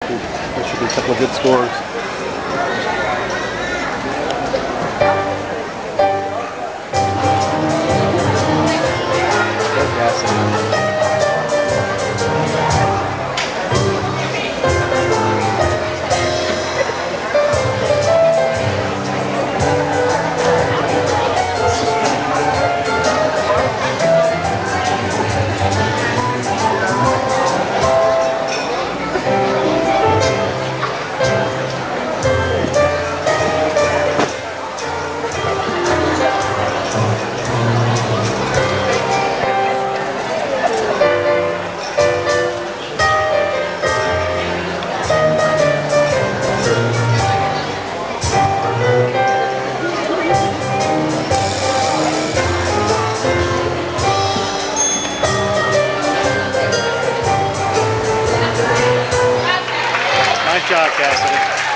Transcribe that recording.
There should be a couple of good scores. Go Cassidy. Nice job, Cassidy.